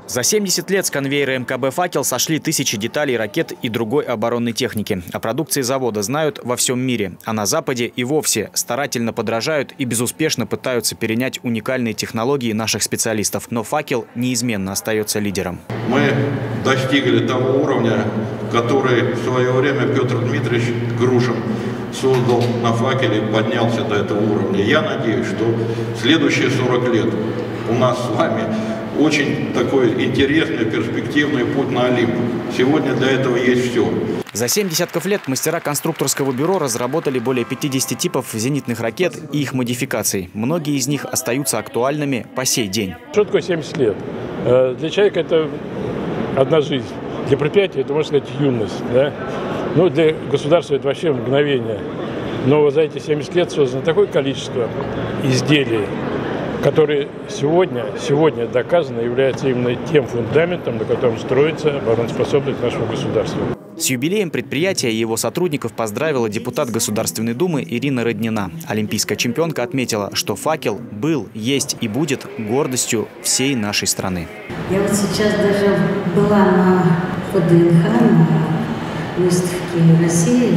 За 70 лет с конвейера МКБ «Факел» сошли тысячи деталей ракет и другой оборонной техники. О продукции завода знают во всем мире, а на Западе и вовсе старательно подражают и безуспешно пытаются перенять уникальные технологии наших специалистов. Но «Факел» неизменно остается лидером. Мы достигли того уровня, который в свое время Петр Дмитриевич Грушин создал на «Факеле» и поднялся до этого уровня. Я надеюсь, что следующие 40 лет у нас с вами очень такой интересный, перспективный путь на Олимп. Сегодня для этого есть все. За 7 десятков лет мастера конструкторского бюро разработали более 50 типов зенитных ракет и их модификаций. Многие из них остаются актуальными по сей день. Что такое 70 лет? Для человека это одна жизнь. Для предприятия это, можно сказать, юность. Да? Ну, для государства это вообще мгновение. Но за эти 70 лет создано такое количество изделий, которые сегодня доказано являются именно тем фундаментом, на котором строится обороноспособность нашего государства. С юбилеем предприятия и его сотрудников поздравила депутат Государственной Думы Ирина Роднина. Олимпийская чемпионка отметила, что «Факел» был, есть и будет гордостью всей нашей страны. Я вот сейчас даже была на ВДНХ, на выставке России,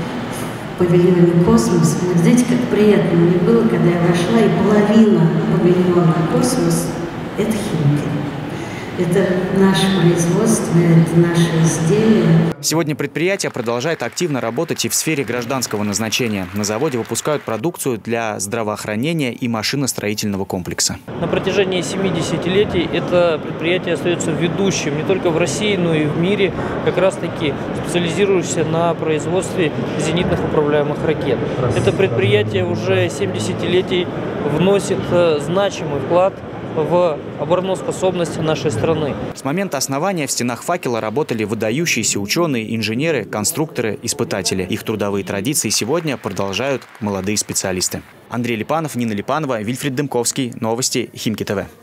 в павильоне «Космос». Знаете, как приятно мне было, когда я вошла, и половина павильона «Космос» – это Химки. Это наше производство, это наши изделия. Сегодня предприятие продолжает активно работать и в сфере гражданского назначения. На заводе выпускают продукцию для здравоохранения и машиностроительного комплекса. На протяжении 70-летий это предприятие остается ведущим не только в России, но и в мире, как раз-таки специализирующееся на производстве зенитных управляемых ракет. Это предприятие уже 7 десятилетий вносит значимый вклад в обороноспособность нашей страны. С момента основания в стенах «Факела» работали выдающиеся ученые, инженеры, конструкторы, испытатели. Их трудовые традиции сегодня продолжают молодые специалисты. Андрей Липанов, Нина Липанова, Вильфред Дымковский. Новости Химки ТВ.